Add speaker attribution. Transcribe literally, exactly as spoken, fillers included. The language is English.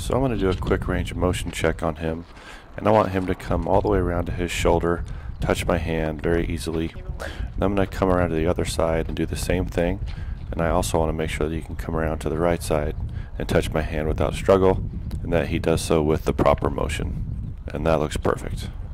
Speaker 1: So I'm going to do a quick range of motion check on him, and I want him to come all the way around to his shoulder, touch my hand very easily. And I'm going to come around to the other side and do the same thing, and I also want to make sure that he can come around to the right side and touch my hand without struggle, and that he does so with the proper motion. And that looks perfect.